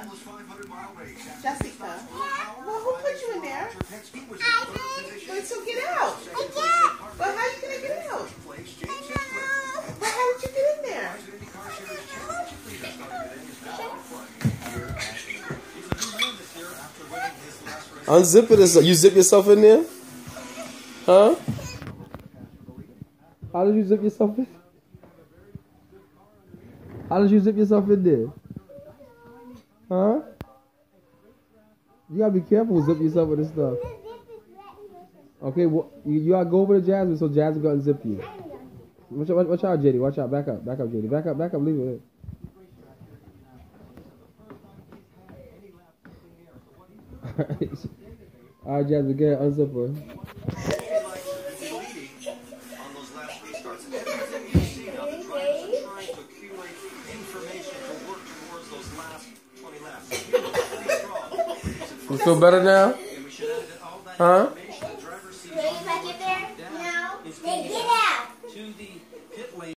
Jessica. Well, who put you in there? But so get out. But how you gonna get out? But how did you get in there? Unzip it. You zip yourself in there? Huh? How did you zip yourself in? How did you zip yourself in there? Huh? You gotta be careful with zipping yourself with this stuff. Okay, well, you gotta go over to Jasmine so Jasmine gonna unzip you. Watch out, JD. Watch out. Back up, JD. Back up. Leave it. Alright, Jasmine, get unzip her. You feel better now? Huh? Ready if I get there? No. Then get out.